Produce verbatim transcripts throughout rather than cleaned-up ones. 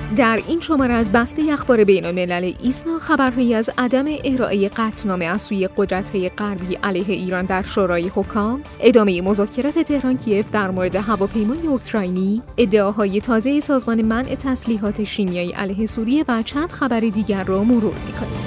در این شماره از بسته اخبار بین‌الملل ایسنا خبرهایی از عدم ارائه قطعنامه از سوی قدرت‌های غربی علیه ایران در شورای حکام، ادامه مذاکرات تهران کیف در مورد هواپیمای اوکراینی، ادعاهای تازه سازمان منع تسلیحات شیمیایی علیه سوریه و چند خبر دیگر را مرور می‌کنیم.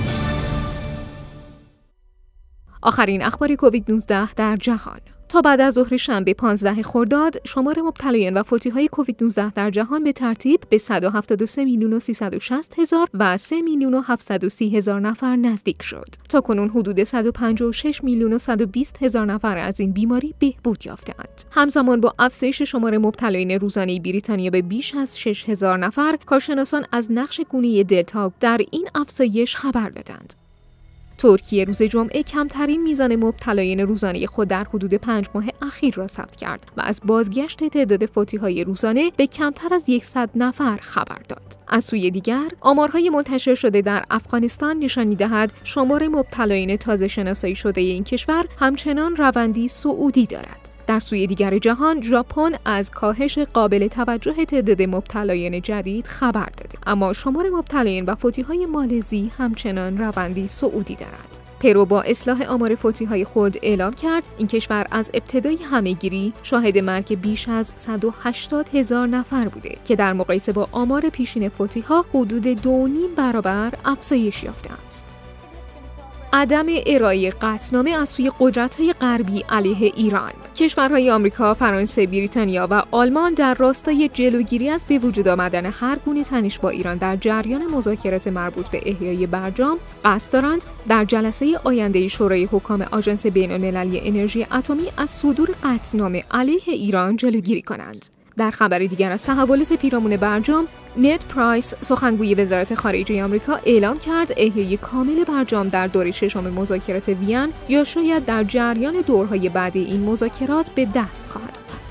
آخرین اخبار کووید نوزده در جهان. تا بعد از ظهر شنبه پانزده خرداد، شمار مبتلایان و فوتی‌های کووید نوزده در جهان به ترتیب به صد و هفتاد و سه میلیون و سیصد و شصت هزار و سه میلیون و هفتصد و سی هزار نفر نزدیک شد. تاکنون حدود صد و پنجاه و شش میلیون و صد و بیست هزار نفر از این بیماری بهبود یافته‌اند. همزمان با افزایش شمار مبتلایان روزانه بریتانیا به بیش از شش هزار نفر، کارشناسان از نقش گونه دلتا در این افزایش خبر دادند. ترکیه روز جمعه کمترین میزان مبتلایان روزانه خود در حدود پنج ماه اخیر را ثبت کرد و از بازگشت تعداد فوتی‌های روزانه به کمتر از صد نفر خبر داد. از سوی دیگر، آمارهای منتشر شده در افغانستان نشان می‌دهد شمار مبتلایان تازه شناسایی شده این کشور همچنان روندی صعودی دارد. در سوی دیگر جهان، ژاپن از کاهش قابل توجه تعداد مبتلایان جدید خبر داده، اما شمار مبتلایان و فوتی‌های مالزی همچنان روندی صعودی دارد. پرو با اصلاح آمار فوتی‌های خود اعلام کرد این کشور از ابتدای همه‌گیری شاهد مرگ بیش از صد و هشتاد هزار نفر بوده که در مقایسه با آمار پیشین فوتی‌ها حدود دو و نیم برابر افزایش یافته است. عدم ارائه قطعنامه از سوی قدرت‌های غربی علیه ایران. کشورهای آمریکا، فرانسه، بریتانیا و آلمان در راستای جلوگیری از به وجود آمدن هر گونه تنش با ایران در جریان مذاکرات مربوط به احیای برجام قصد دارند در جلسه آینده شورای حکام آژانس بین‌المللی انرژی اتمی از صدور قطعنامه علیه ایران جلوگیری کنند. در خبر دیگر از تحولات پیرامون برجام، نت پرایس، سخنگوی وزارت خارجه آمریکا، اعلام کرد احیای کامل برجام در دوره ششم مذاکرات وین یا شاید در جریان دورهای بعدی این مذاکرات به دست خواهد آمد.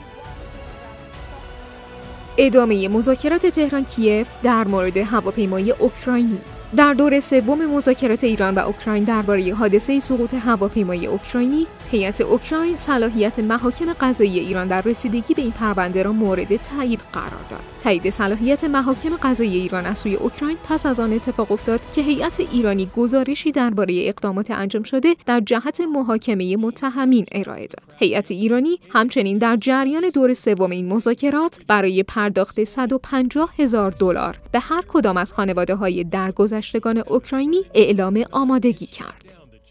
ادامه مذاکرات تهران کیف در مورد هواپیمای اوکراینی. در دور سوم مذاکرات ایران و اوکراین درباره حادثه سقوط هواپیمای اوکراینی، هیئت اوکراین صلاحیت محاکم قضایی ایران در رسیدگی به این پرونده را مورد تایید قرار داد. تایید صلاحیت محاکم قضایی ایران از سوی اوکراین پس از آن اتفاق افتاد که هیئت ایرانی گزارشی درباره اقدامات انجام شده در جهت محاکمه متهمین ارائه داد. هیئت ایرانی همچنین در جریان دور سوم این مذاکرات برای پرداخت صد و پنجاه هزار دلار به هر کدام از خانواده‌های درگذشتگان اوکراینی اعلام آمادگی کرد.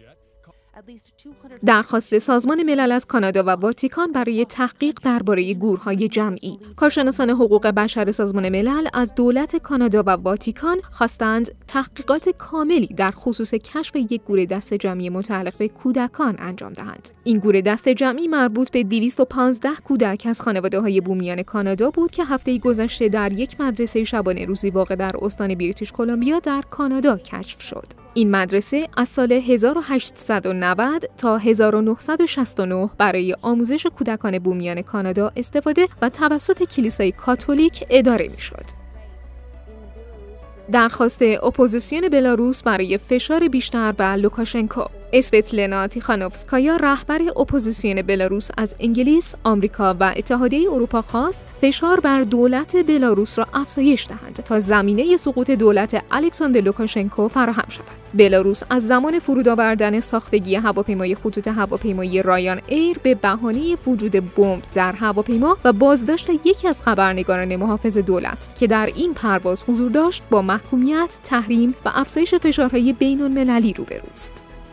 درخواست سازمان ملل از کانادا و واتیکان برای تحقیق درباره گورهای جمعی. کارشناسان حقوق بشر سازمان ملل از دولت کانادا و واتیکان خواستند تحقیقات کاملی در خصوص کشف یک گور دست جمعی متعلق به کودکان انجام دهند. این گور دست جمعی مربوط به دویست و پانزده کودک از خانواده‌های بومیان کانادا بود که هفته گذشته در یک مدرسه شبانه روزی واقع در استان بریتیش کلمبیا در کانادا کشف شد. این مدرسه از سال هزار و هشتصد و نود تا هزار و نهصد و شصت و نه برای آموزش کودکان بومیان کانادا استفاده و توسط کلیسای کاتولیک اداره می‌شد. درخواست اپوزیسیون بلاروس برای فشار بیشتر بر لوکاشنکو. اسوتلنا تیخانوفسکایا، رهبر اپوزیسیون بلاروس، از انگلیس، آمریکا و اتحادیه اروپا خواست فشار بر دولت بلاروس را افزایش دهند تا زمینه سقوط دولت الکساندر لوکاشنکو فراهم شود. بلاروس از زمان فرود آوردن ساختگی هواپیمای خطوط هواپیمایی رایان ایر به بهانه وجود بمب در هواپیما و بازداشت یکی از خبرنگاران محافظ دولت که در این پرواز حضور داشت با محکومیت، تحریم و افزایش فشارهای بین‌المللی روبروست.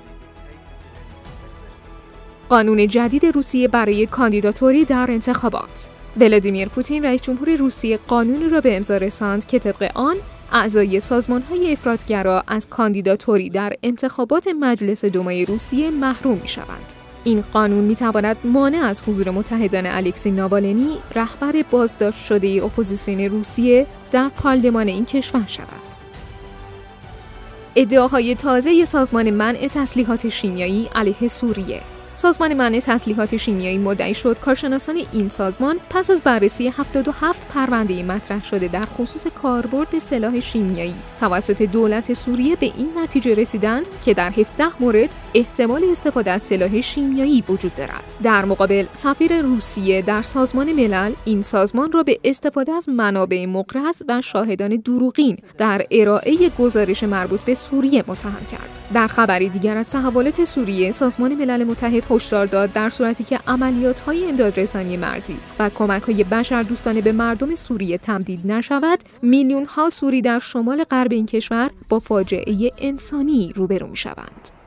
قانون جدید روسیه برای کاندیداتوری در انتخابات. ولادیمیر پوتین رئیس جمهور روسیه قانونی را به امضا رساند که طبق آن اعضای سازمان‌های افراطگرا از کاندیداتوری در انتخابات مجلس دومای روسیه محروم می‌شوند. این قانون می‌تواند مانع از حضور متحدان الکسی ناوالنی، رهبر بازداشت شده اپوزیسیون روسیه، در پارلمان این کشور شود. ادعاهای تازه سازمان منع تسلیحات شیمیایی علیه سوریه. سازمان منع تسلیحات شیمیایی مدعی شد کارشناسان این سازمان پس از بررسی هفتاد و هفت پرونده مطرح شده در خصوص کاربرد سلاح شیمیایی توسط دولت سوریه به این نتیجه رسیدند که در هفده مورد احتمال استفاده از سلاح شیمیایی وجود دارد. در مقابل سفیر روسیه در سازمان ملل این سازمان را به استفاده از منابع مقرض و شاهدان دروغین در ارائه گزارش مربوط به سوریه متهم کرد. در خبری دیگر از تحولات سوریه، سازمان ملل متحد هشدار داد در صورتی که عملیات‌های امدادرسانی مرزی و کمک‌های بشردوستانه به مردم سوریه تمدید نشود، میلیون‌ها سوری در شمال غرب این کشور با فاجعه انسانی روبرو می‌شوند.